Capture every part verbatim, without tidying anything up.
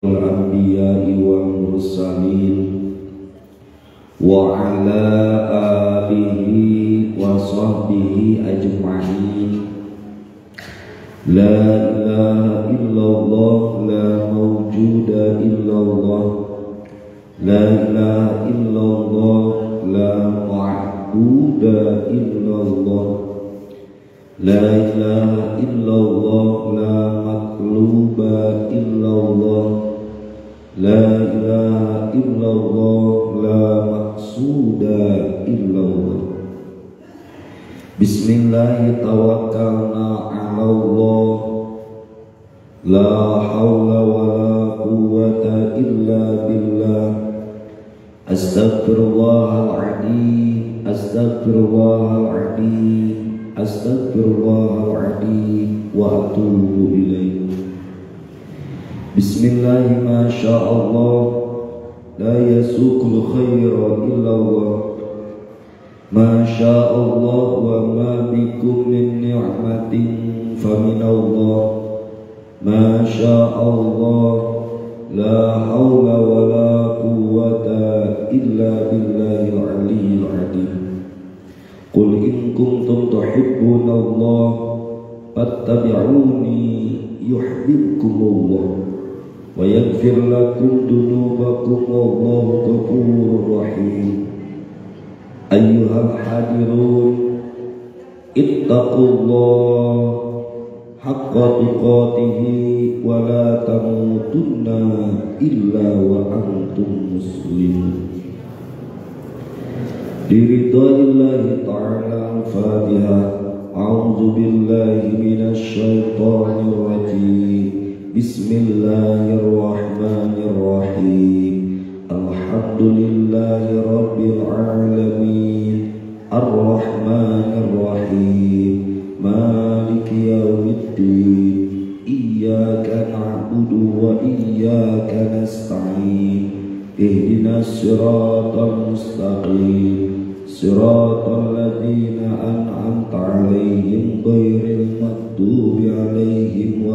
al-anbiya'i wal mursalin wa ala alihi wa sahbihi ajma'in. La ilaha illallah, la mawjuda illallah, la ilaha illallah, la ma'buda illallah, la ilaha illallah, la matluba illallah, la ilaha illallah, la maqsuda illallah. Bismillahi tawakkalna ala Allah, la hawla wa la quwwata illa billah. Astaghfirullahaladzim, astaghfirullahaladzim, astaghfirullahaladzim wa atubu ilaih. Bismillahi ma sya'allah, la yasukul khaira illallah. Ma sya'allah wa ma bikum min ni'matin faminallah. Ma sya'allah, la hawla wa la quwwata illa billahil aliyyil azim. Qul in kuntum tuhibbunallah fattabi'uni yuhibbukumullah wa yaghfir lakum dunubakum wallahu ghafurur rahim. Ayyuhal hadirun, ittaqullah haqqa tuqatihi wa la tamutunna illa wa antum muslimun. Biridaillahi ta'ala. Al-Fatihah. A'udzu billahi minasy syaithanir rajim. Bismillahirrahmanirrahim. Alhamdulillahi rabbil alamin, ar-rahmanir rahim, maliki yaumiddin. Iyyaka na'budu wa iyyaka nasta'in. Ihdinas siratal mustaqim, siratal ladzina an'amta 'alaihim ghairil maghdubi 'alaihim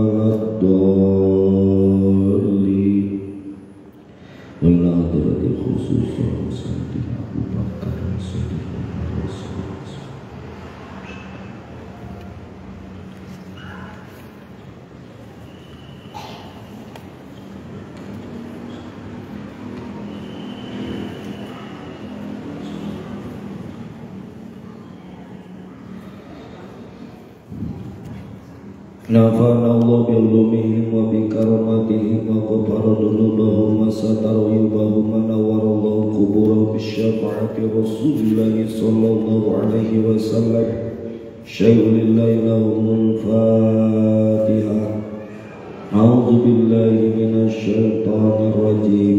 waladdallin. Wala hadratil khusus Sayyidina Abu Bakar As-Siddiq. Nafa'ana Allah bi'ulumihim wa bikaromatihim wa ghafara dhunubahum wa satara uyubahum wa nawwara Allah quburahum bisyafa'ati Rasulillahi sallallahu alaihi wasallam. Syai'ulillahi lahumul Fatihah. A'udzu billahi minasy syaithanir rajim.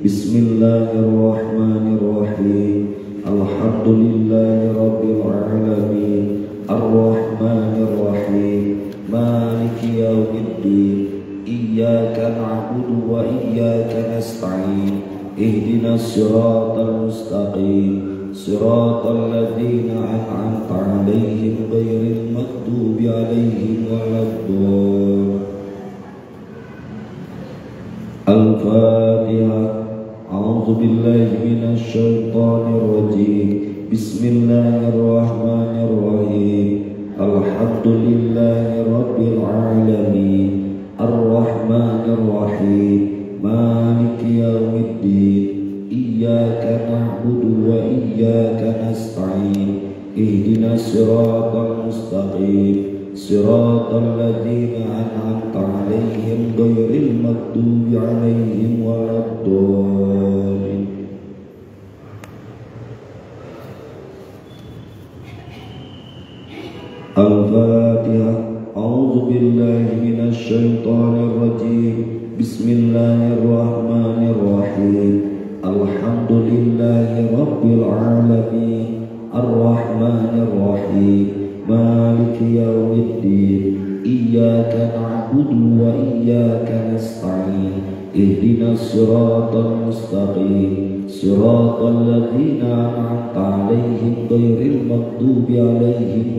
Bismillahirrahmanirrahim. Alhamdulillahi rabbil alamin, ar-rahmanir rahim, maliki yaumiddin. Iyyaka na'budu wa iyyaka nasta'in. Ihdinas siratal mustaqim, siratal ladzina an'amta 'alaihim ghairil maghdubi 'alaihim waladdallin. Al-Fatihah. A'udzu billahi minasy syaithanir rajim. Bismillahirrahmanirrahim. Alhamdulillahi rabbil alamin, ar-rahmanir rahim, maliki yaumiddin. Iyyaka na'budu wa iyyaka nasta'in. Ihdinas siratal mustaqim, siratal ladzina an'amta 'alaihim ghairil maghdubi 'alaihim waladdallin. Al-Fatihah. A'udzu billahi minasy syaithanir rajim. Bismillahirrahmanirrahim. Alhamdulillahi rabbil alamin, ar-rahmanir rahim, maliki yaumiddin. Iyyaka na'budu wa iyyaka nasta'in. Ihdinas siratal mustaqim, siratal ladzina an'amta 'alaihim ghairil maghdubi 'alaihim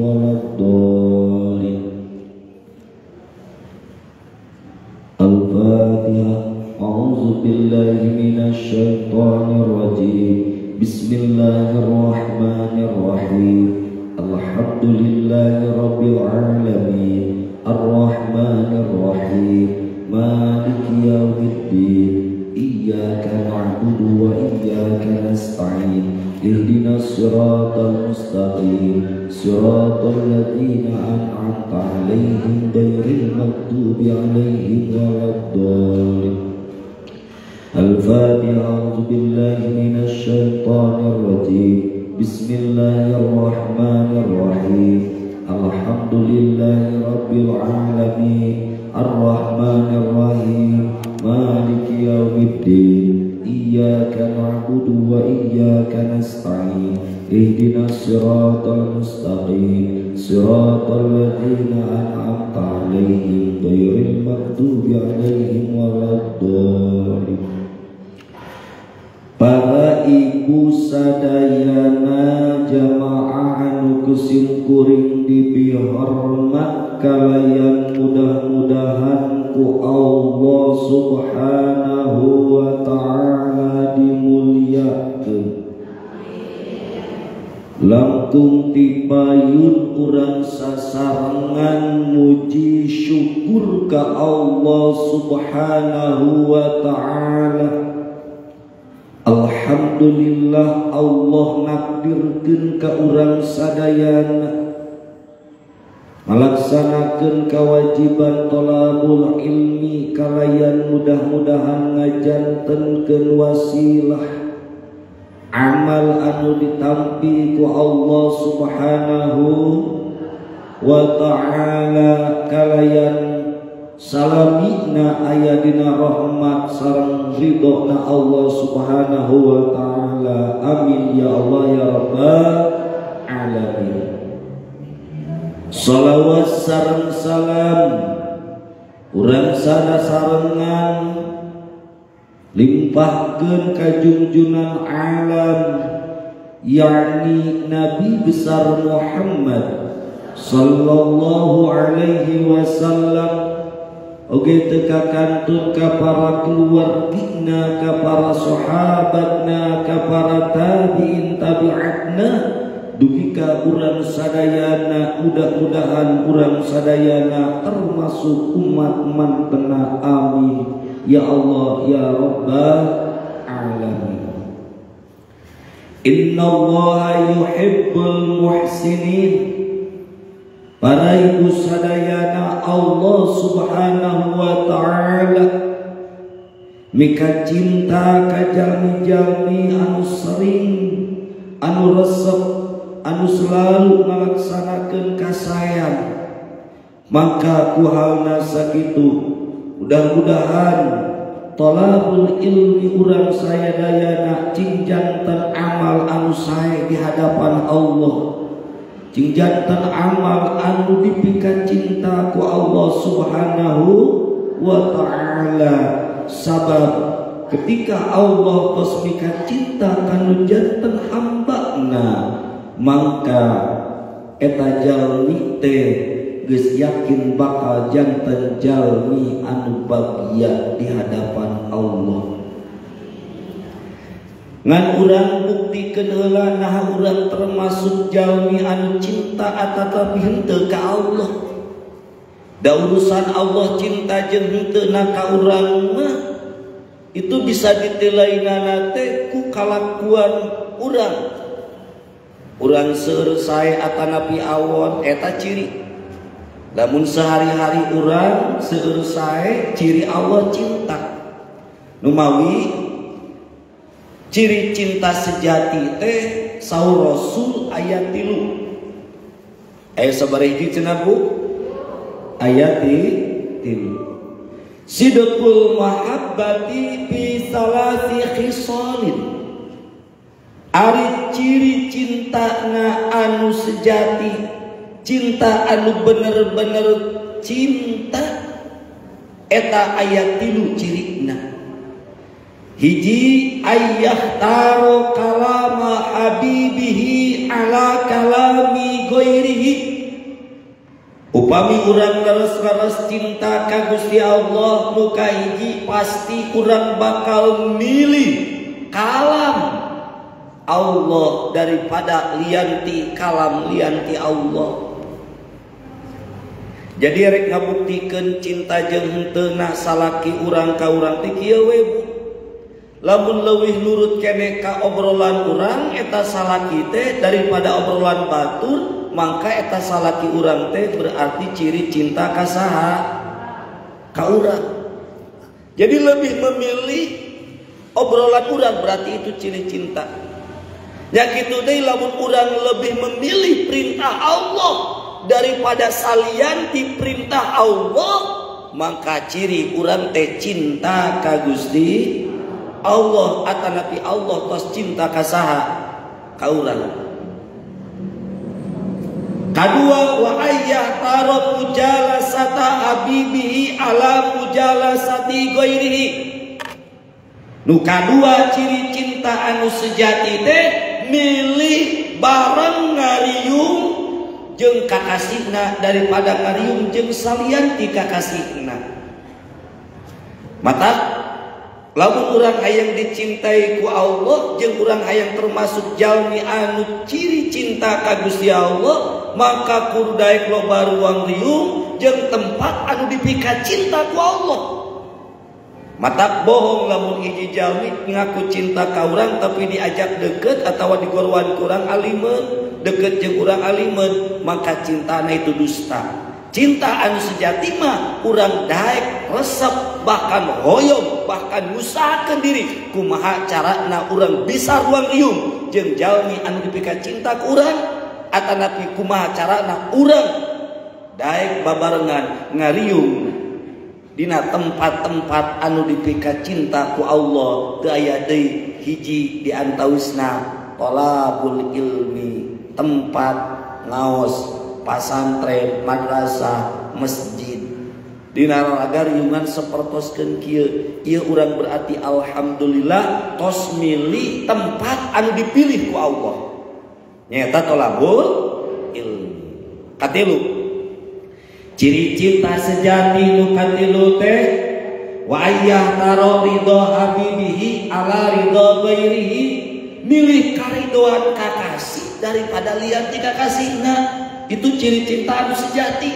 waladdallin. Al-Fatihah. بالله من الشيطان الرجيم بسم الله الرحمن الرحيم الحمد لله رب العالمين الرحمن الرحيم مالك يوم الدين إياك نعبد وإياك نستعين اهدنا الصراط المستقيم صراط الذين أنعمت عليهم غير المغضوب عليهم ولا الضالين الفاتحة. أعوذ بالله من الشيطان الرجيم بسم الله الرحمن الرحيم الحمد لله رب العالمين الرحمن الرحيم مالك يوم الدين إياك نعبد وإياك نستعين اهدنا الصراط المستقيم صراط الذين أنعمت عليهم غير المغضوب عليهم ولا الضالين. Para ibu sadayana jamaah anu kusim kuring dibihormat kalayan mudah-mudahan ku Allah subhanahu wa ta'ala dimuliakeun. Langkung tipayun urang sasarengan muji syukur ka Allah subhanahu wa ta'ala. Alhamdulillah Allah nakdirkeun ka urang sadayana malaksanakeun kewajiban thalabul ilmi kalayan mudah-mudahan ngajantenkeun wasilah amal anu ditampi ku Allah subhanahu wa ta'ala kalayan salamina aya dina rahmat sareng ridona Allah subhanahu wa ta'ala. Amin ya Allah ya rabbal alamin. Salawat sareng salam urang sadasarengan limpahkeun ka junjunan alam yakni Nabi besar Muhammad sallallahu alaihi wasallam, oge teka kantun ka para keluargina, ka para sahabatna, ka para tabi'in tabi'atna, dugi ka urang sadayana. Mudah-mudahan urang sadayana termasuk umat mantena. Amin ya Allah ya rabbal alamin. Innallaha yuhibbul muhsinin. Para ibu sadayana Allah subhanahu wa ta'ala mika cinta ka jalmi-jalmi anu sering, anu resep, anu selalu melaksanakeun kasayang. Maka ku halna sakitu mudah-mudahan thalabul ilmi urang sadayana cing janten amal anu sae di hadapan Allah, cing janten amal anu dipika cinta ku Allah subhanahu wa ta'ala. Sabab ketika Allah tos mika cinta kanu janten hambana, maka eta jalmi teh geus yakin bakal janten jalmi anu bahagia di hadapan Allah. Ngan urang buktikeun heula nah urang termasuk jalmi anu cinta atatapi henteu ka Allah. Da urusan Allah cinta jeung henteu na ka urang mah itu bisa ditelainana teh ku kalakuan urang. Urang seueur sae atanapi awon eta ciri. Lamun sehari-hari urang seueur sae ciri Allah cinta. Nu mawi ciri cinta sejati teh saur Rasul ayat tilu. Aya sabaraha hiji cenah Bu? Ayat tilu. Sidqul mahabbati fi salasi khisalin. Ari ciri cintana anu sejati, cinta anu bener-bener cinta, eta ayat tilu cirina. Hiji ayyah taro kalama habibihi ala kalami ghairihi. upami urang leres-leres cinta ka Gusti Allah nu kahiji pasti urang bakal milih kalam Allah daripada lianti kalam lianti Allah. Jadi rek ngabuktikeun cinta jeung henteu na salaki urang ka urang teh kieu we Bu. Lamun leuwih nurut keneh ka obrolan urang eta salaki teh daripada obrolan batur, maka eta salaki urang teh berarti ciri cinta ka saha? Ka urang. Jadi lebih memilih obrolan urang berarti itu ciri cinta. Ya kitu deui lamun urang lebih memilih perintah Allah daripada salian di perintah Allah, maka ciri urang teh cinta ka Gusti Allah atanapi Allah tos cinta ka saha? Ka urang. Kadua wa ayyah taro mujalasata habibihi ala mujalasati ghairihi. Nu kadua ciri cinta anu sejati teh milih bareng ngariung jeung kakasihna daripada ngariung jeung salian ti kakasihna. Mata lamun urang hayang dicintai ku Allah jeung urang hayang termasuk jalmi anu ciri cinta ka Gusti Allah, maka kudu daek loba ruang riung jeung tempat anu dipika cinta ku Allah. Matak bohong lamun hiji jalmi ngaku cinta ka urang tapi diajak deket atawa digorwan ku urang alimeun, deket jeung urang alimeun, maka cintana itu dusta. Cinta anu sejati mah urang daek resep bahkan hoyong bahkan ngusahakeun diri kumaha carana urang bisa ruang riung jeung jalmi anu dipika cinta ku urang atanapi kumaha carana urang daek babarengan ngariung dina tempat-tempat anu dipika cinta ku Allah. Teu aya deui hiji di antausna thalabul ilmi, tempat ngaos pasantren, madrasah, masjid. Dina ragariungan sapertoskeun kieu, ieu urang berarti alhamdulillah tos milih tempat anu dipilih ku Allah. Nyaeta thalabul ilmi. Katilu, ciri cinta sejati nu katilu teh wa ayyah taro ridho habibihi ala ridho ghairihi, milih karidoan kakasih daripada lian ti kakasihna. Itu ciri cinta anu sejati.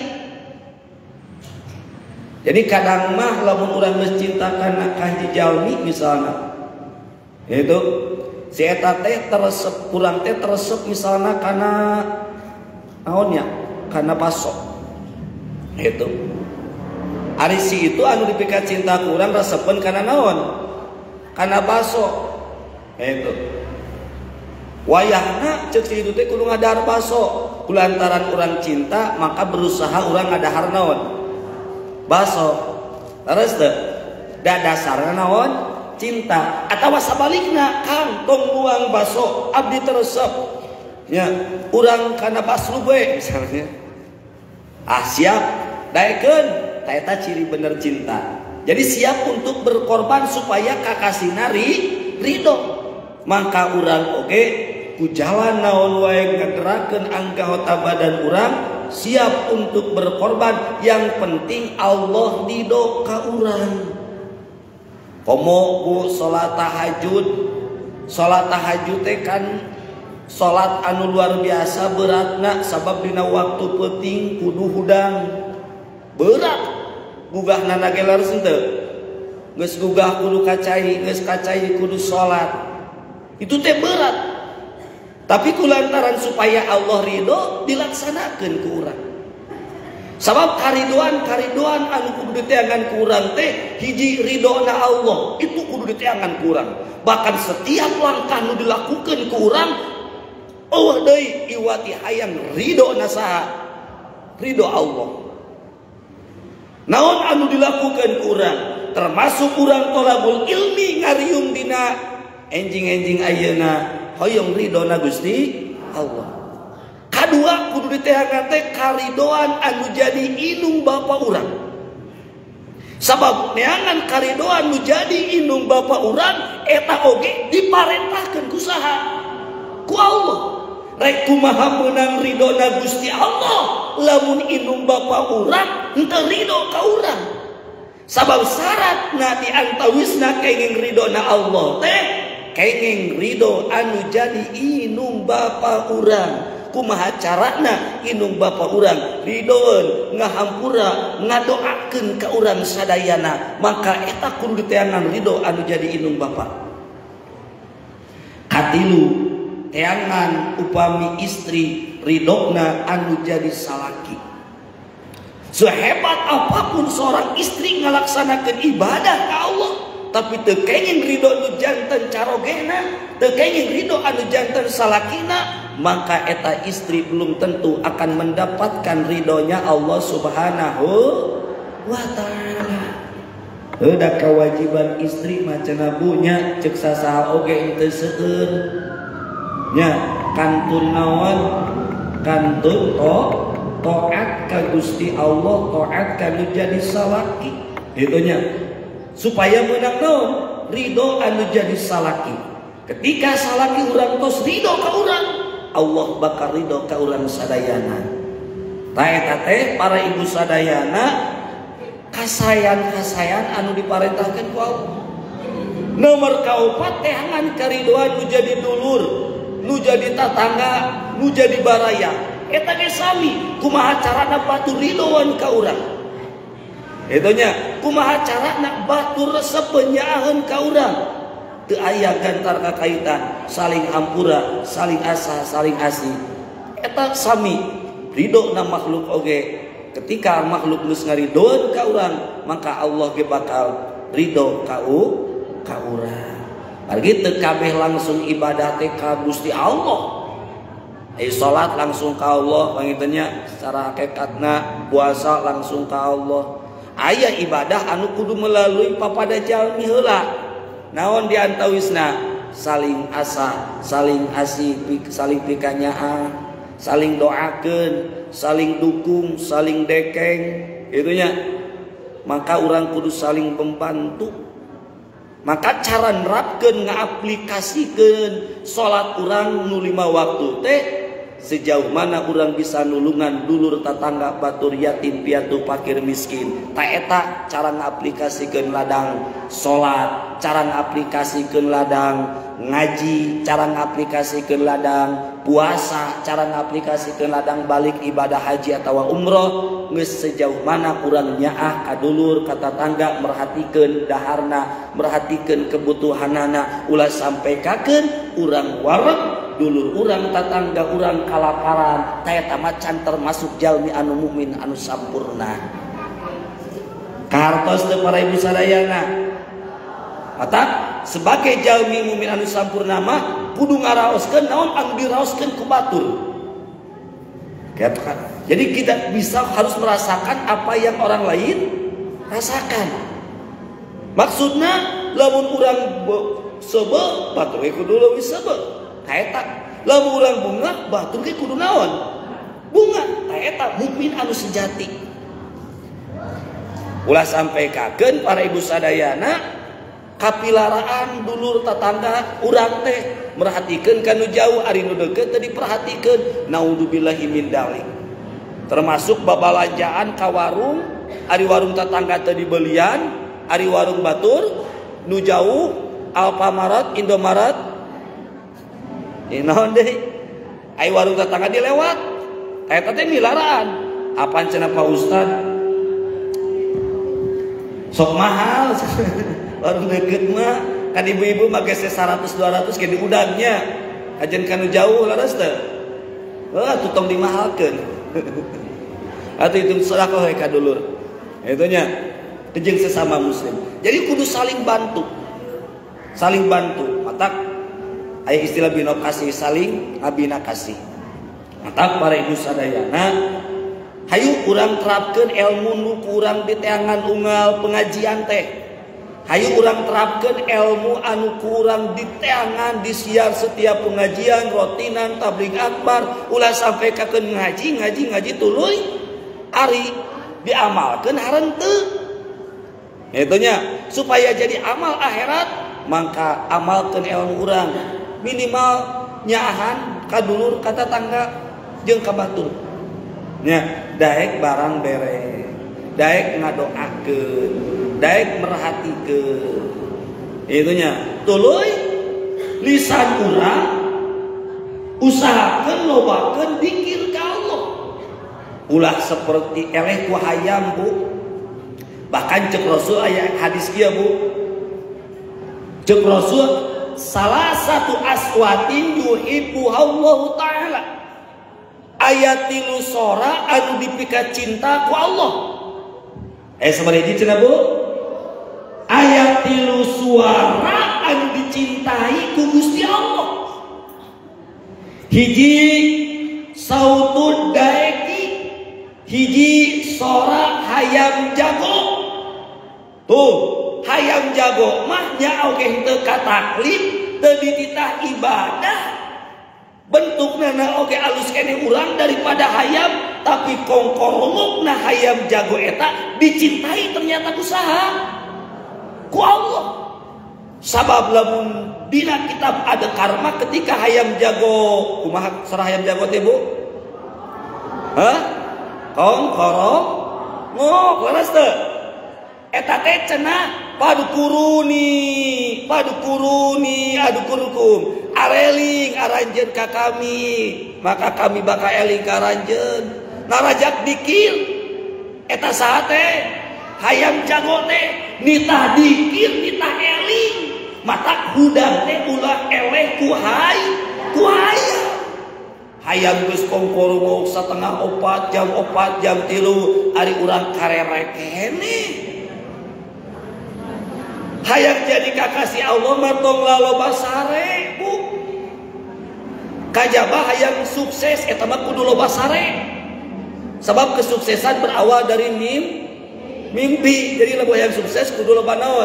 Jadi kadang mah lamun urang geus cinta kana ka hiji jalmi misalna, itu si eta teh teresep urang teh teresep misalna kana naon nya? Kana baso. Itu. Ari si itu anu dipika cinta ku urang resepeun kana naon? Kana baso. Itu. Wayahna cek si itu teh kudu ngadahar baso. Kulantaran urang cinta maka berusaha urang ngadahar naon? Baso. Terus teh da dasarna naon? Cinta. Atawa sabalikna Kang tong buang baso abdi teresep. Ya, urang kana basrub we misalnya. Ah siap, daekeun. Ta eta ciri bener cinta. Jadi siap untuk berkorban supaya kakasina ri ridho. Maka urang oge ku jalan naon wae ngagerakeun anggota badan urang siap untuk berkorban, yang penting Allah ridho ka urang. Komo ku salat tahajud, salat tahajud teh kan salat anu luar biasa beratna sabab dina waktu penting kudu hudang berat gugahna nagelar henteu geus gugah kudu kacai geus kacai kudu salat. Itu teh berat. Tapi kulantaran supaya Allah ridho dilaksanakeun ku urang. Sabab karidoan karidoan anu kudu diteangan ku urang teh hiji ridona Allah, itu kudu diteangan ku urang. Bahkan setiap langkah nu dilakukeun ku urang eueuh deui iwati hayang ridona saha? Ridho Allah. Naon anu dilakukeun ku urang? Termasuk urang thalabul ilmi ngariung dina enjing-enjing ayeuna hoyong ridona Gusti Allah. Kadua kudu diteangan teh karidoan anu jadi inung bapa urang. Sabab neangan karidoan anu jadi inung bapa urang eta oge diparentahkeun ku saha? Ku Allah. Rek kumaha meunang ridona Gusti Allah lamun indung bapa urang henteu ridho ka urang. Sabab syaratna diantawisna kenging ridona Allah teh kenging ridho anu jadi indung bapa urang. Kumaha carana indung bapa urang ridhoeun ngahampura ngadoakeun ka urang sadayana, maka eta kudu diteangan ridho anu jadi indung bapa. Katilu teangan upami istri ridona anu jadi salaki. Sehebat apapun seorang istri ngalaksanakeun ibadah ka Allah, tapi teu kenging ridho nu janten carogena, teu kenging ridho anu janten salakina, maka eta istri belum tentu akan mendapatkan ridhonya Allah Subhanahu wa ta'ala. Heuda kewajiban istri macana bunya cek sasaha oge henteu seueur. Nya kantun naon? Kantun to taat ka Gusti Allah, taat ka nu jadi salaki. Kitu nya. Supaya meunang naon? Ridho anu jadi salaki. Ketika salaki urang tos ridho ka urang, Allah bakal ridho ka urang sadayana. Ta eta teh para ibu sadayana kasayan-kasayan anu diparentahkeun ku Allah. Nomor kaopat teangan karidoan nu jadi dulur, nu jadi tatangga, nu jadi baraya. Eta ge sami kumaha carana batur ridhoan ka urang. Eta nya kumaha carana batur resep nyaaheun ka urang. Teu aya gantar kakaitan, saling hampura, saling asa, saling asih. Eta sami ridho na makhluk oge. Ketika makhluk geus ngaridoeun ka urang, maka Allah ge bakal ridho ka u ka urang. Bagi teu kabeh langsung ibadah teh ka Gusti Allah. Ai salat langsung ka Allah, pangitanya secara hakikatna puasa langsung ka Allah. Aya ibadah anu kudu melalui papada jalmi heula. Naon diantawisna? Saling asa, saling asih, saling pikanyaan, saling doakeun, saling dukung, saling dekeng, itunya. Maka orang kudu saling membantu. Maka cara nerapkeun ngaaplikasikeun salat urang nu lima waktu teh sejauh mana urang bisa nulungan dulur tatangga batur yatim piatu fakir miskin. Ta eta cara ngaaplikasikeun ladang salat, cara ngaaplikasikeun ladang ngaji, cara ngaaplikasikeun ladang puasa, cara ngaaplikasikeun ladang balik ibadah haji atawa umroh. Geus sejauh mana urang nyaah ka dulur ka tatangga, merhatikeun daharna, merhatikeun kebutuhanana, ulah sampekakeun urang wareg dulur urang tatangga urang kalaparan. Ta eta macan termasuk jalmi anu mukmin anu sampurna. Kartos teu para ibu sadayana. Mata sebagai jalmi mukmin anu sampurna mah kudu ngaraoskeun naon anu diraoskeun ku batur. Jadi kita bisa harus merasakan apa yang orang lain rasakan. Maksudnya lamun urang sebe batur ge kudu leuwih sebe. Ta eta lamun urang bunga batur ge kudu naon? Bunga. Ta eta mukmin anu sejati. Ulah sampekakeun para ibu sadayana kapilaraan dulur tatangga urang teh merhatikeun kanu jauh, ari nu deukeut teh diperhatikeun. Naudzubillahi min dzalik. Termasuk babalanjaan ka warung, ari warung tatangga teh dibelian, ari warung batur nu jauh Alfamaret, Indomaret. Ieu naon deui? Ai warung tatangga dilewat. Eta teh milaraan. Apaan cenah Pak Ustad? Sok mahal. Warung deket mah kan ibu-ibu make seratus dua ratus ke di udangnya. Ajen kanu jauh laras teh. Wah, tutong dimahalkeun. Atuh itu sedekah we ka dulur. Itunya jeung sesama muslim. Jadi kudu saling bantu. Saling bantu. Matak aya istilah bina kasih, saling ngabina kasih. Matak para ibu sadayana, hayu urang terapkeun ilmu nu kurang di teangan unggal pengajian teh. Hayu urang terapkeun ilmu anu kurang di teangan disiar setiap pengajian rotinan tabligh akbar, ulah sampekakeun ngaji ngaji ngaji tuluy ari diamalkeun harenteu. Itunya supaya jadi amal akhirat, maka amalkeun ilmu urang minimal nyaahan kadulur kata tangga jeung ka batur nya daek barang bere daek ngadoakeun daek merhatikeun itunya tuluy lisan urang usahakeun lobakeun zikir ka Allah ulah seperti eleh ku hayam Bu bahkan cek Rasul aya hadis kieu Bu cek Rasul salah satu aswatin yuhibbu Allah taala ayat tilu sora anu dipika cinta ku Allah eh sabaraha cenah Bu ayat tilu suara anu dicintai ku Gusti Allah hiji sautud daeki hiji sora hayam jago tuh hayam jago mah nya oge henteu kataklif teu dititah ibadah bentukna na oge alus kene urang daripada hayam tapi kongkorongna hayam jago eta dicintai ternyata ku saha ku Allah sabab lamun dina kitab ada karma ketika hayam jago kumaha sarah hayam jago teh Bu hah kongkorong ngok leres teu eta teh cenah padukuruni padukuruni adukurukum areling aranjeun ka kami maka kami bakal eling ka aranjeun narajak dikir eta saha teh hayam jago teh nitah dikir nitah eling mata hudang teh ulah eleh ku hay ku hayam hayam geus kongkorong satengah opat jam opat jam tilu ari urang karerek kene hayang jadi kakasih Allah matong laloba sare Bu kajaba hayang sukses eta mah kudu loba sare sebab kesuksesan berawal dari mim mimpi jadi lamun hayang sukses kudu loba naon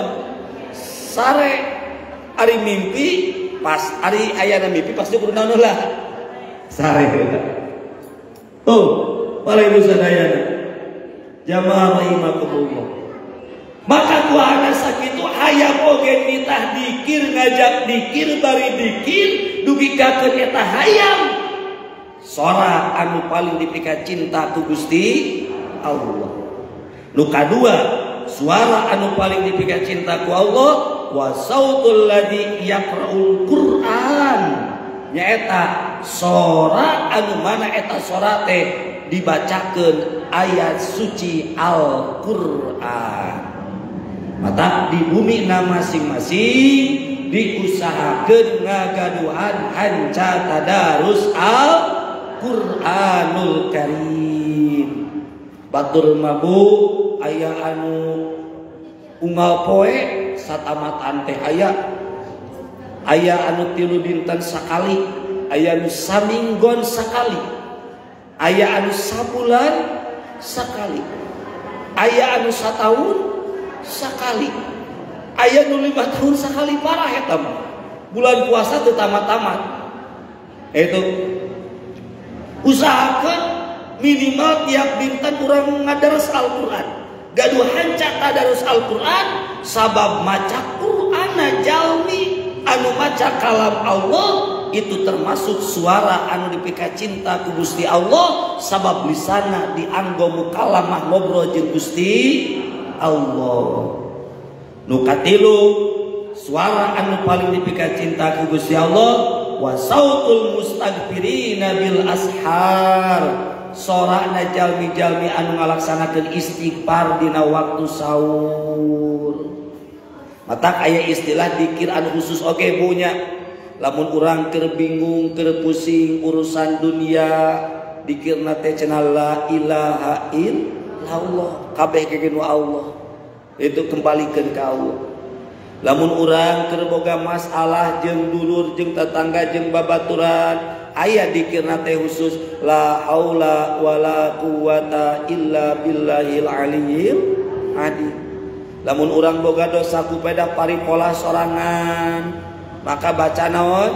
sare ari mimpi pas ari ayana mimpi pasti kudu naon lah sare oh paling sadayana jamaah rahimakumullah maka kuana sakitu hayam oge nitah dikir ngajak dikir bari dikir dugikakeun eta hayam sora anu paling dipika cinta ku Gusti Allah nu kadua suara anu paling dipika cinta ku Allah wa sautul ladzi yaqra'ul Qur'an nyaeta sora anu mana eta sora teh dibacakeun ayat suci Al-Qur'an mata di bumi na masing-masing diusahakeun ngagaduhan hanca tadarus Al-Qur'anul Karim batur mabu aya anu unggal poe satamatan teh aya aya anu tilu dinten sakali aya anu saminggon sakali aya anu sabulan sakali aya anu sataun sakali aya nu lima tahun sakali parah eta mah bulan puasa teu tamat-tamat itu usahakeun minimal tiap dinten urang ngadaros Al-Qur'an gaduh hanca tadarus Al-Qur'an sabab maca Qur'ana jalmi anu maca kalam Allah itu termasuk suara anu dipika cinta ku Gusti Allah sabab lisana dianggo mukalamah ngobrol jeung Gusti Allah nu katilu suara anu paling dipika cinta ku Gusti Allah wa sautul mustaghfirina bil ashar sorana jalmi-jalmi anu ngalaksanakeun istighfar dina waktu sahur matak aya istilah dikir anu khusus oke okay, punya lamun urang keur bingung keur pusing urusan dunia dikirna teh cenah la ilaha illallah kabeh kegenu Allah itu kembalikan ke Allah lamun urang keur boga masalah jeung dulur jeung tetangga jeung babaturan aya dikirna teh khusus la haula wala quwata illa billahil aliyyil azim lamun urang boga dosa kupeda paripolah sorangan maka baca naon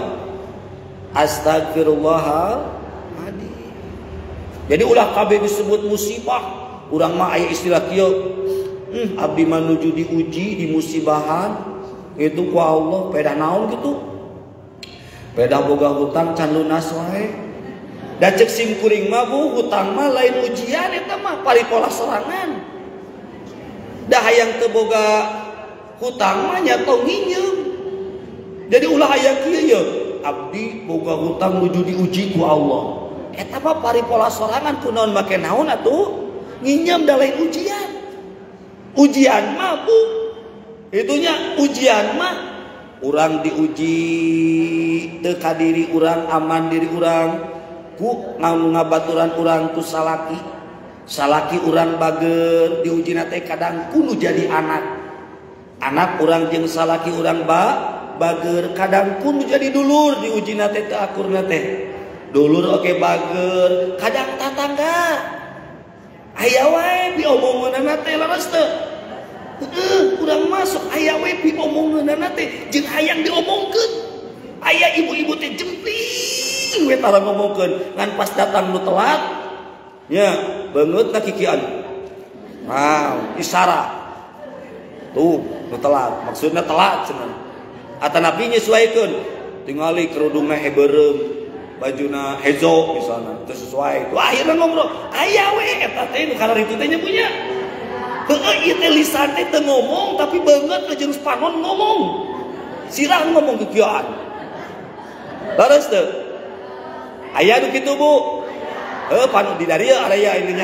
astagfirullahaladzim jadi ulah kabeh disebut musibah urang mah aya istilah kieu hmm, abdi manuju diuji di musibahan itu ku Allah peda naon gitu Beda boga hutang can lunas wae. Da cek sim kuring mah Bu, hutang mah lain ujian eta mah paripola sorangan. Da hayang teu boga hutang mah nya tong nginyeum. Jadi ulah aya kieu ye, abdi boga hutang nuju diuji ku Allah. Eta mah paripola sorangan kunaon make naon atuh? Nginyeum da lain ujian. Ujian mah Bu, itunya ujian mah urang diuji teu ka diri urang, aman diri urang ku ngabaturan urang ku salaki. Salaki urang bager diuji teh kadang kudu jadi anak. Anak urang jeung salaki urang ba bager kadang kudu jadi dulur diuji teh teu akurna teh. Dulur oke bager, kadang tatangga. Aya wae diomongeunna teh leres teu. Heeh, urang masuk aya we diomongeunna teh jeung hayang diomongkeun. Aya ibu-ibu teh jempling we tara ngomongkeun, ngan pas datang nu telat nya beungeutna kikian. Wow, isyarat. Tuh, nu telat, maksudna telat cenah. Atanapi nyesuaikeun, tingali kerudungna hebeureum, bajuna hezo misalnya teu sesuai. Tuh akhirna ngobrol, aya we eta teh nu kalaritu teh nya punya. Heeh, ieu teh lisan teh teu ngomong tapi beungeut ke jurus panon ngomong. Sirah ngomong kikian. Leres teu? Aya nu kitu Bu? Heuh, panon di dari aya ininya.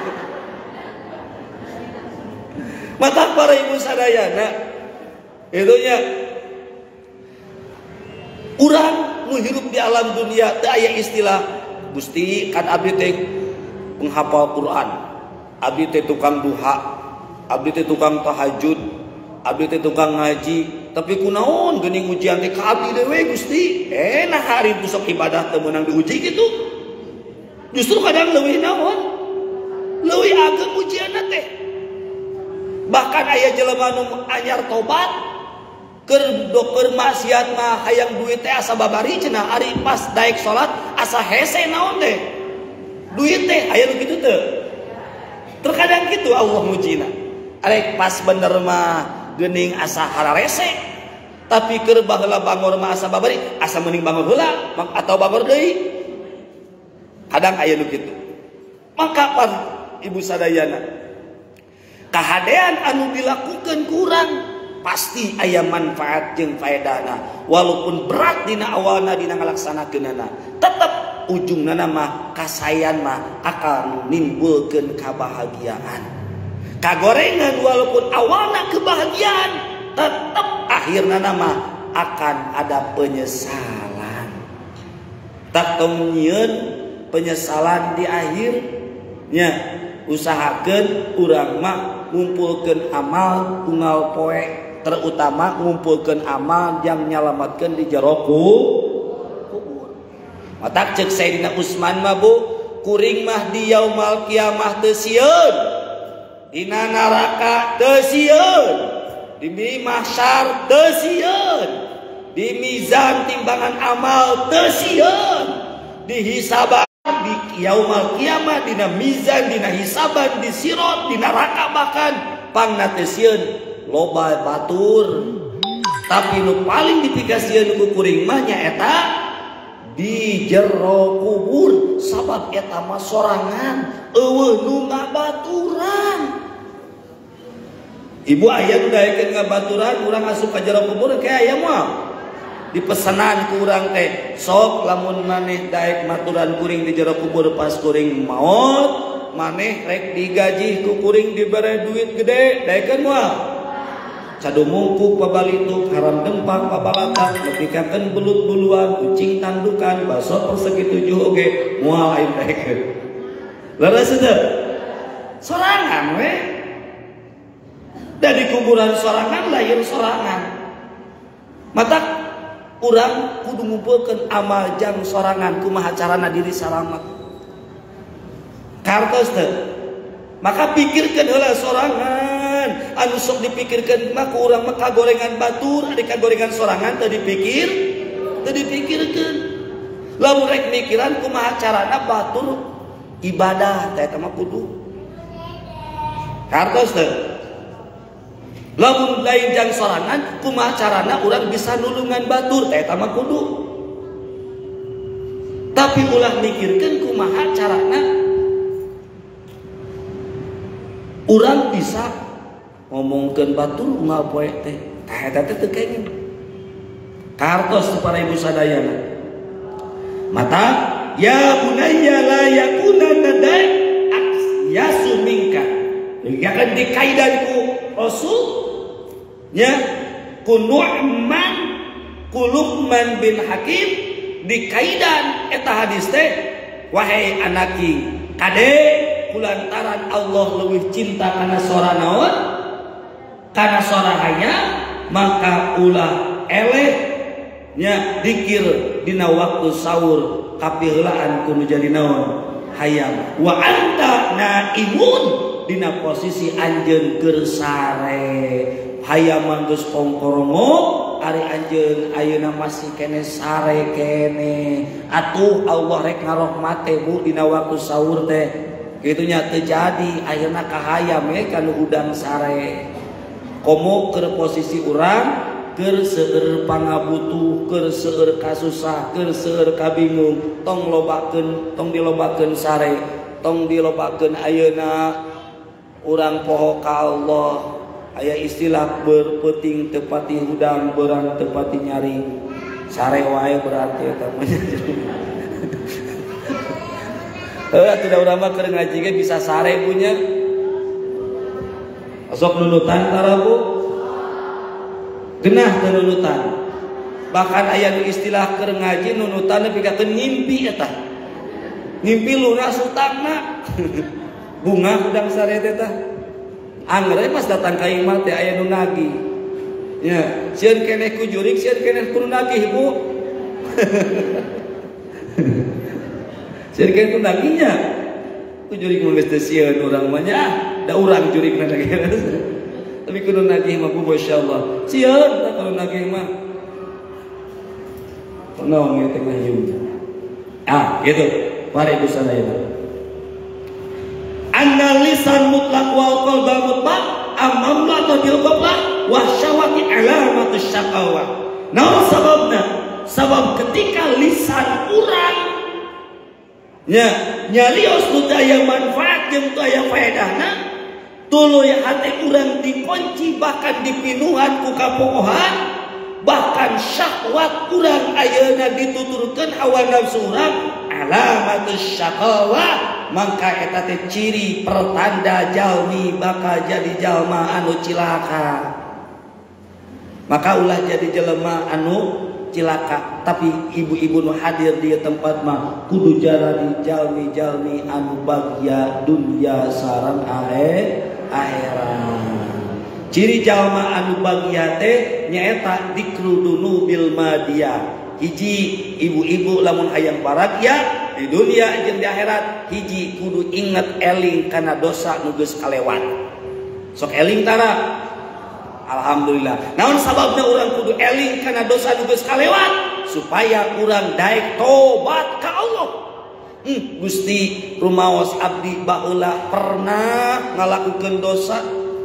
Mata para ibu sadayana itunya urang nu hirup di alam dunia teu aya istilah Gusti kan abdi teh penghafal Quran, abdi teh tukang duha, abdi teh tukang tahajud, abdi teh tukang ngaji, tapi kunaon geuning ujian teh ka abdi dewe Gusti. Eh nah hari pusok ibadah teu meunang diuji kitu. Justru kadang leuwih naon? Leuwih ageng ujianna teh. Bahkan aya jelema nu anyar tobat keur keur maksiat mah hayang duit teh asa babari cenah, ari pas daek salat asa hese naon teh. Duit teh aya nu kitu teu? Terkadang kitu Allah ngujina. Arek pas bener mah geuning asa hararese, tapi keur baheula bangor mah asa babari, asa mending bangor heula atau bangor deui. Kadang aya nu kitu. Maka par ibu sadayana, kahadean anu dilakukeun kurang pasti aya manfaat jeung faedahna, walaupun berat dina awalna dina ngalaksanakeunana, tetep ujungna mah kasayan mah akan nimbulkeun kebahagiaan. Kagorengan walaupun awalna kebahagiaan, tetep akhirna mah akan ada penyesalan. Tak tomnyeun penyesalan di akhirnya. Usahakeun urang mah ngumpulkeun amal unggal poe, terutama ngumpulkeun amal yang nyalamatkeun di jero kubur. Matak ceuk Sayyidina Utsman mah Bu, kuring mah di yaumul kiamah teu sieun, dina neraka teu sieun, di mahsyar teu sieun, di mizan timbangan amal teu sieun, di hisaban di yaumul kiamah, dina mizan, dina hisaban, di sirat, di neraka bahkan pangna teu sieun loba batur. Tapi nu paling dipikasieun ku kuring mah nyaeta di jero kubur, sabab eta mah sorangan eueuh nu ngabaturan. Ibu aya nu daekeun ngabaturan urang asup ka jero kubur kayak aya moal dipesenan ku urang teh, sok lamun maneh daek maturan kuring di jero kubur pas kuring maot, maneh rek digaji ku kuring dibere duit gede, daekeun moal. Cadu mungkuk pabalituk, haram dempang pabalatan, nepikakeun belut-buluan, kucing tandukan, baso persegi tujuh oge moal aing daekeun. Leres teu? Sorangan we. Da di kuburan sorangan lain sorangan. Matak urang kudu ngumpulkeun amal jang sorangan kumaha carana diri salamet. Kartos teu? Maka pikirkeun heula sorangan, anu sok dipikirkeun mah ku urang mah kagorengan batur, ari kagorengan sorangan teu dipikir, teu dipikirkeun. Lamun rek mikiran kumaha carana batur ibadah teh eta mah kudu. Kartos teu? Lamun lain jang sorangan kumaha carana urang bisa nulungan batur teh eta mah kudu. Tapi ulah mikirkeun kumaha carana urang bisa ngomongkeun batur unggal poe teh. Tah eta teh teu kenging. Kartos para ibu sadayana. Mata ya bunayya la yakuna nadai yasu minka. Ya kan dikaidanku Rasul nya ku Nu'man ku Luqman bin Hakim dikaidan eta hadis teh wahai anaki kade kulantaran Allah leuwih cinta kana sora naon kana sora hanya maka ulah eleh nya dikir dina waktu sahur kapiheulaan kudu jadi naon hayam wa anta naimun dina posisi anjeun keur sare hayam geus pongkorongo ari anjeun ayeuna masih kene sare kene atuh Allah rek ngarahmate bu dina waktu sahur teh kitu nya teu jadi ayeuna ka hayam we kanu udang sare komo keur posisi urang keur seueur pangabutuh keur seueur kasusah keur seueur kabingung tong lobakeun tong dilobakeun sare tong dilobakeun ayeuna urang poho ka Allah aya istilah berpeting tepati hudang berang tepati nyari sare wae berarti eta mah eh tidak urang mah keur ngaji ge bisa sare punya sok nunutan tarabu genah teu nunutan bahkan aya nu istilah keur ngaji nunutan pikakeun ngimpi eta ngimpi lunas utangna bunga udang sare teh tah angger pas datang ka imah teh aya nu nagih nya sieun keneh ku jurig sieun keneh ku nagih Bu sieun keneh ku nagihnya ku jurig mah geus teu sieun urang mah nya da urang jurigna nagih tapi kudu nagih mah Bu masyaallah sieun da kudu nagih mah naon ge teh ngahiu ah gitu mari ibu sadayana anna lisan mutlaq wal qalba mutlaq amamla bil qabla wa syawati alamatus syaqawa. Naon sababna? Sabab ketika lisan urang nya nyalios nu aya manfaat jeung teu aya faedahna tuluy hate urang dikunci bahkan dipinuhan ku kapohohan bahkan syahwat urang ayeuna dituturkeun hawa nafsu urang alamatus syaqawa maka eta teh ciri pertanda jalmi bakal jadi jalma anu cilaka maka ulah jadi jelema anu cilaka tapi ibu-ibu nu hadir di tempat mah kudu jarani jalmi-jalmi anu bagya dunya sareng akhirat ciri jalma anu bagya teh nyaeta dikru bil madiyah hiji ibu-ibu lamun hayang baragya di dunia jeung di akhirat hiji kudu inget eling kana dosa nu geus kalewat sok eling tara alhamdulillah naon sababna urang kudu eling kana dosa nu geus kalewat supaya urang daek tobat ka Allah hmm, Gusti rumaos abdi baheula pernah ngalakukeun dosa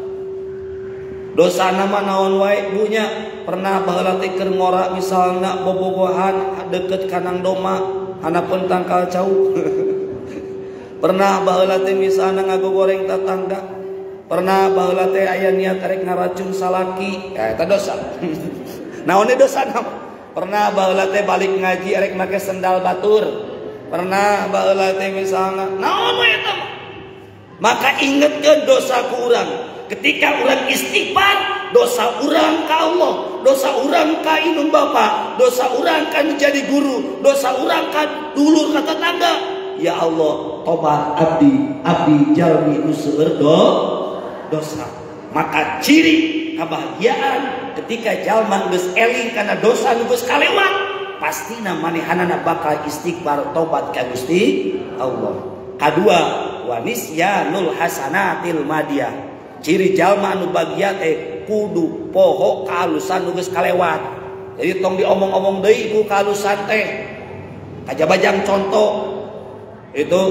dosa nama naon wae bunya pernah baheula teh keur ngora misalna bobogohan deket kanang doma hanapun tangkal cau pernah baheula teh misalna ngagogoreng tetangga pernah baheula teh aya niat arek ngaracun salaki ya eta dosa naon dosa naon pernah baheula teh balik ngaji arek make sendal batur pernah baheula teh misalna naon wae eta maka ingetkeun dosa ku urang ketika urang istighfar dosa urang ka Allah dosa urang ka indung bapa dosa urang ka jadi guru dosa urang ka dulur ka tetangga ya Allah tobat abdi abdi jalmi nu seueur dosa maka ciri kebahagiaan ketika jalma geus eling kana dosa nu geus kalewat pastina manehanana bakal istighfar tobat ka Gusti Allah kadua wanisyanul hasanatil madiyah ciri jalma anu bagya teh kudu poho kahalusan nu geus kalewat jadi tong diomong-omong deui ku kahalusan teh kajabajang contoh itu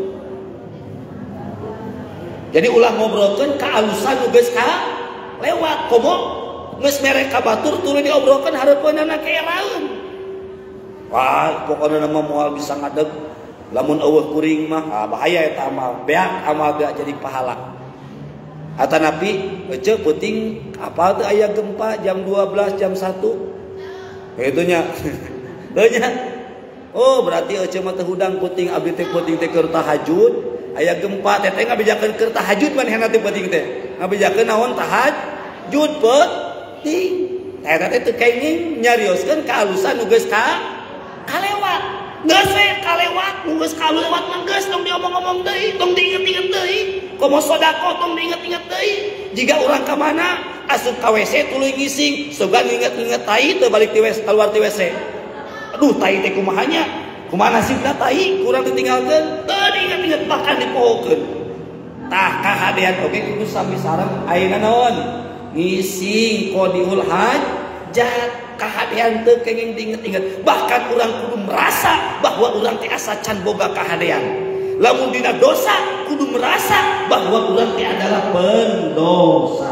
jadi ulah ngobrolkeun kahalusan nu geus kalewat komo geus mere ka batur tuluy diobrolkeun hareupeunana keeraeun Wah, pokoknya nama moal bisa ngadeg. Lamun eueuh kuring mah ah, bahaya eta amal. Beak amal gak jadi pahala. Ata napi ece penting apa tuh aya gempa jam dua belas jam satu. Itu nya. Teu nya. Oh, berarti ece mah teh hudang penting abdi teh penting teh keur tahajud. Aya gempa teh teh ngabejakeun keur tahajud manehna teh penting teh. Ngabejakeun naon tahajud penting. Eta teh teu kenging nyarioskeun kaalusan nu geus ka kalewat, geus we kalewat, nu geus kalewat mah geus tong diomong-omong deui, tong diinget-inget deui. Komo sodako tong diinget-inget deui. Jiga urang ka mana asup ka W C tuluy ngising, sogan nginget-nginget tai teu balik ti W C keluar ti W C. Aduh, tai teh kumaha nya? Kumaha nasibna tai? Kurang ditinggalkeun, teu diinget-inget bahkan dipohokeun. Tah kahadean oge kudu sami sareng ayeuna naon? Ngising qodiul hajat. Kahadean teu kenging diinget-inget, bahkan urang kudu merasa bahwa urang teh asa can boga kahadean. Lamun dina dosa kudu merasa bahwa urang teh adalah pendosa.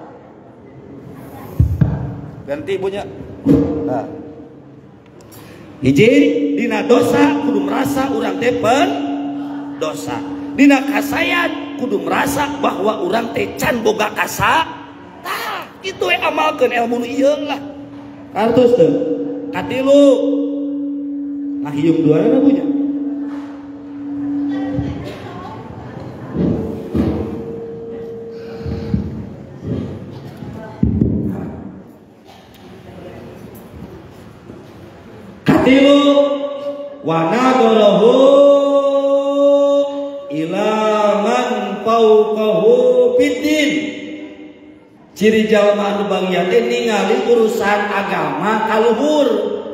Ganti punya. Nah. Hiji dina dosa kudu merasa urang teh pendosa. Dina kasayan kudu merasa bahwa urang teh can boga kasa. Tah, kitu we amalkeun ilmu nu ieu lah. Kartus tuh, katilu, nah hiung dua ada punya. Katilu, wanadorohu ilaman fauqahu fiddin. Ciri jalma anu bagia teh ningali urusan agama kaluhur.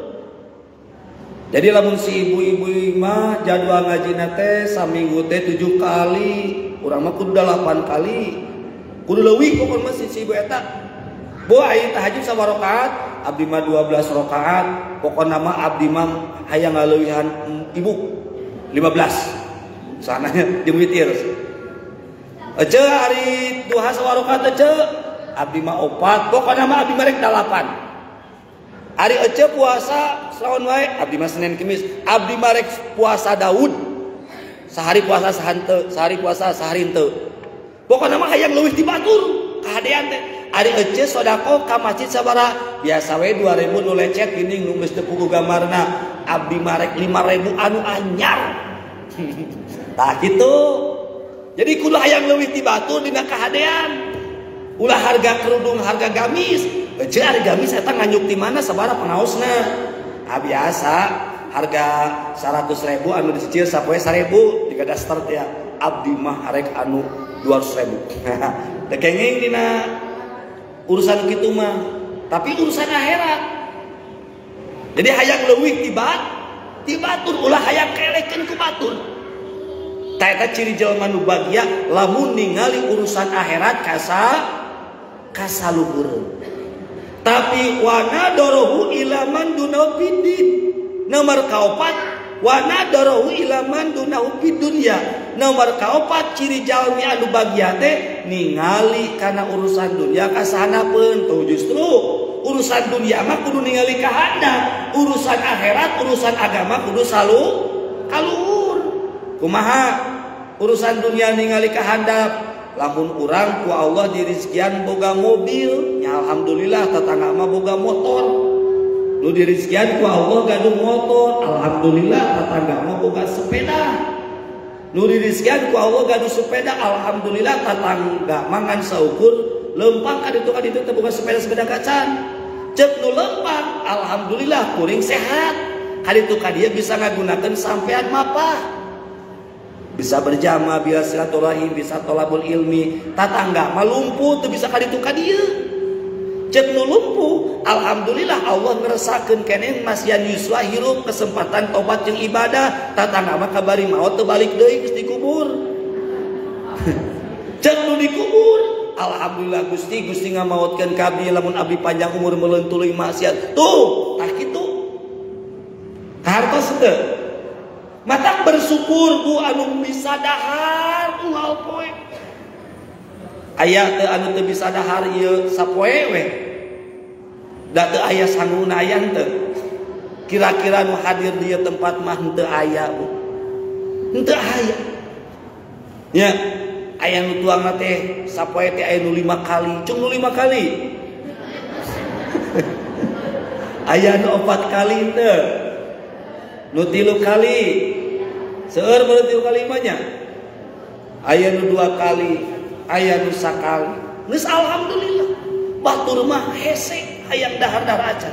Jadi lamun si ibu-ibu mah jadwal ngajina teh saminggu teh tujuh kali, urang mah kudu delapan kali. Kudu leuwih pokon mah si ibu eta. Bu aya tahajud sabaraha rakaat? Abdi mah dua belas rakaat. Pokona mah abdi mah hayang ngaleuwihan ibu lima belas. Sananya jeung witir. Ece hari duha sabaraha rakaat ece? Abdi mah opat, pokoknya mah abdi merek dalapan. Hari ece puasa selawan wae, abdi mah Senin Kemis. Abdi merek puasa Daud. Sehari puasa sahante, sehari puasa sehari henteu. Pokoknya mah hayang leuwih ti batur kahadean teh. Ari ece sodako ka masjid sabaraha? Biasa we dua ribu nu lecet geuning nu geus teu pugu gambarna. Abdi merek lima ribu anu anyar. Tah kitu. Jadi kudu hayang leuwih ti batur dina kahadean. Ulah harga kerudung, harga gamis. Ece ari gamis eta nganyuk di mana sabaraha pangaosna? Ah biasa harga seratus ribu anu dicicil sapoe seribu jika daster ya. Abdi mah arek anu dua ratus ribu. Teu kenging dina urusan kitu mah, tapi urusan akhirat. Jadi hayang leuwih tibat, tibatur ulah hayang kelehkeun ku batur. Ta eta ciri jelema nu bahagia lamun ningali urusan akhirat kasa kasaluhureun. Tapi wana dorohu ilaman dunahu bidin. Nomor kaopat wana dorohu ilaman dunahu bidunya. Nomor kaopat ciri jalmi anu bahagia teh ningali kana urusan dunia kasahanapeun. Tuh justru urusan dunia mah kudu ningali ka handap, urusan akhirat urusan agama kudu salu kaluhur. Kumaha urusan dunia ningali ka handap? Lamun urang ku Allah dirizkian boga mobil, nya alhamdulillah tetangga mah boga motor. Nu dirizkian ku Allah gaduh motor, alhamdulillah tetangga mah boga sepeda. Nu dirizkian ku Allah gaduh sepeda, alhamdulillah tetangga mangan saukur lempang ka ditu ka ditu teh boga sepeda-sepeda kacan. Cek nu lempang, alhamdulillah kuring sehat. Ka ditu ka dieu bisa ngagunakeun sampean mapah. Bisa berjamaah, bisa silaturahim, bisa tolabul ilmi. Tatangga mah lumpuh teu bisa ka ditu ka dieu. Cek nu lumpuh, alhamdulillah Allah ngerasakeun keneh masian yuswa hirup kesempatan tobat jeung ibadah. Tatangga mah kabari maot teu balik deui geus dikubur. Cek nu dikubur, alhamdulillah Gusti Gusti ngamaotkeun ka abdi lamun abdi panjang umur meuleun tuluy maksiat. Tuh, tah kitu. Kahartos teu? Matak bersyukur ku anu bisa dahar unggal poe. Aya teu anu teu bisa dahar ieu sapoe we. Da teu aya sangguna aya teu. Kira-kira nu hadir di tempat mah henteu aya, Bu. Henteu aya. Ya, aya nu tuangna teh sapoe teh aya nu lima kali, cung nu lima kali. Aya nu opat kali teu. Nu tilu kali. Seueur baru tilu kali mah nya. Aya nu dua kali, aya nu sakali. Geus alhamdulillah. Batur mah hese hayang dahar-dahar acan.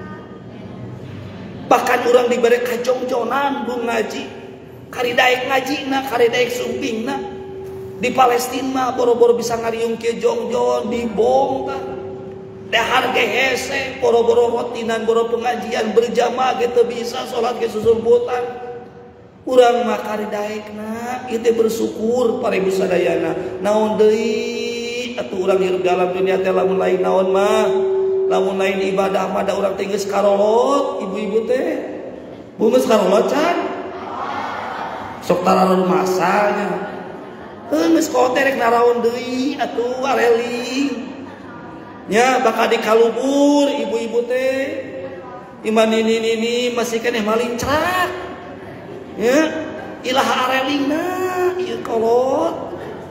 Bahkan orang diberi kajongjonan bu ngaji, kari daek ngaji na, kari daek sumping na. Di Palestina mah boro-boro bisa ngariung ke jongjon dibom kan. Dahar ge hese, boro-boro rotinan, boro pengajian berjamaah gitu bisa sholat ke susulbutan. Urang mah kari daek na, itu bersyukur para ibu sadayana. Naon deui atuh urang hirup dalam dunia teh lamun lain naon mah. Lamun lain ibadah mah da urang teh geus karolot, ibu-ibu teh. Bu geus karolot can? Sok tararon masanya. Heuh geus kote rek naraon deui atuh areling. Nya bakal dikalubur ibu-ibu teh. Iman ini-ini masih keneh malincak. Ya, ilah arelingna ieu kolot.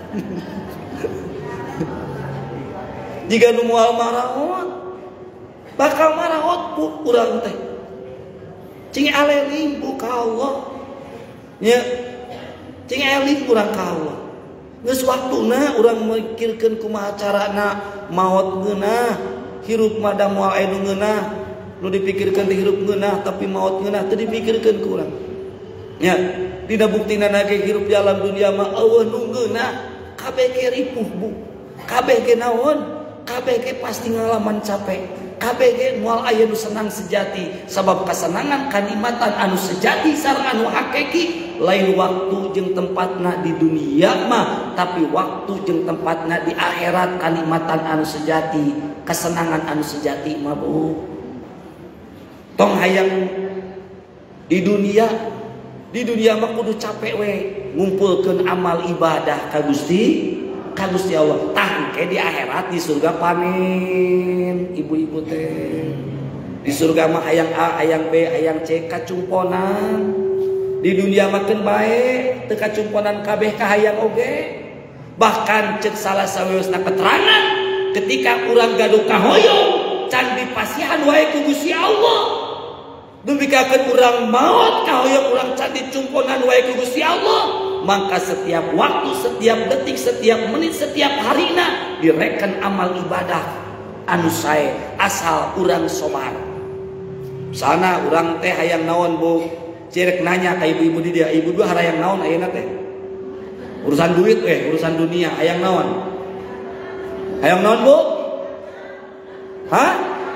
Jika nu moal maraot bakal maraot bu urang teh cing aleling bu ka Allah nya cing eling urang ka Allah geus waktuna urang mikirkeun kumaha carana maot ngeunah hirup mah da moal aya nu ngeunah nu dipikirkeun teh hirup ngeunah tapi maot ngeunah teu dipikirkeun ku urang nya dina buktina ge hirup di alam dunia mah eueuh nu ngeunah kabeh ge ripuh bu kabeh ge naon kabeh ge pasti ngalaman capek. Kabeh ge moal aya nu senang sejati sabab kasenangan kanikmatan anu sejati sareng anu hakiki lain waktu jeung tempatna di dunia mah tapi waktu jeung tempatna di akhirat kanikmatan anu sejati kesenangan anu sejati mah Bu. Tong hayang di dunia di dunia mah kudu capek we ngumpulkeun amal ibadah ka Gusti ka Gusti Allah. Tah ke di akhirat di surga panen ibu-ibu teh. Di surga mah hayang A, hayang B, hayang C kacumponan. Di dunia makin bae teu kacumponan kabeh ka hayang oge. Bahkan cek salah saweusna keterangan ketika urang gaduh kahoyong can dipasihan wae ku Gusti Allah. Dupikakeun urang maot kahoyong urang can dicumponan wae ku Gusti Allah. Maka setiap waktu, setiap detik, setiap menit, setiap harina direken amal ibadah anu sae asal urang sobar. Sana urang teh hayang naon Bu? Cirek nanya ka ibu-ibu di dia, ibu dua hayang naon ayeuna teh? Urusan duit eh, urusan dunia hayang naon? Hayang naon Bu? Hah?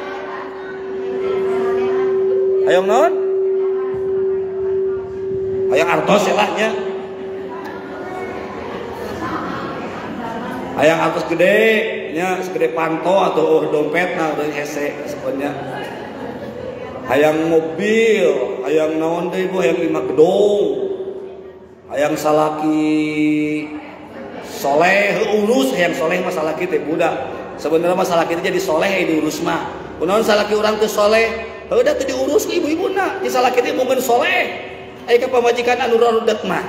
Hayang naon? Hayang artos lah nya. Hayang atas gede nya segede panto atau oh, dompet nah udah hese sebenarnya. Hayang mobil, hayang naon deui Bu, hayang lima gedung. Hayang salaki soleh urus, hayang soleh mah salaki teh budak. Sebenarnya mah salaki teh jadi soleh diurus mah. Kunaon salaki urang teh soleh, heudah teh diurus ku ibu-ibuna. Di salaki teh mungkin soleh. Aya ka pamajikan anu rarudet mah.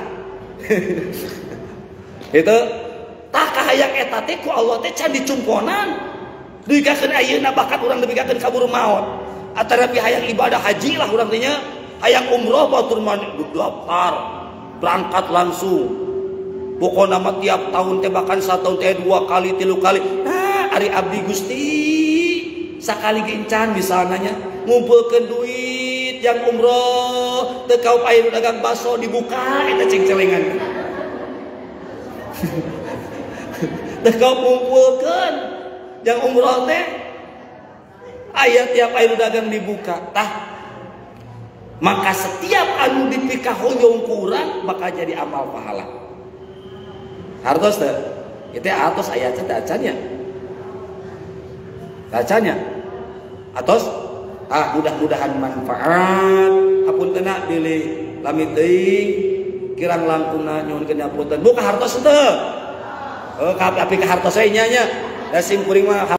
Itu tah kahayang eta teh ku Allah teh can dicumponan. Deuikeun ayeuna bakat urang deuikeun kabur maot. Atara pi hayang ibadah haji lah urang teh nya, hayang umroh batur mah daftar, berangkat langsung. Pokona mah tiap tahun teh bahkan satahun teh dua kali, tilu kali. Nah, ari abdi Gusti sakali ge encan misalna nya ngumpulkeun duit yang umroh teu kaup aya dagang baso dibuka eta ceng-celengan. Teu kau ngumpulkeun yang umroh teh aya tiap aya dagang dibuka tah maka setiap anu dipikahoyong ku urang bakal jadi amal pahala hartos teh ieu teh atos aya teh acannya acannya atos ah mudah-mudahan manfaat hapuntenna pilih lami teuing kirang langkungna nyuhun keunyapunten buka hartos teh. Oh, tapi ke hartos saya nya nya. Da sim kuring mah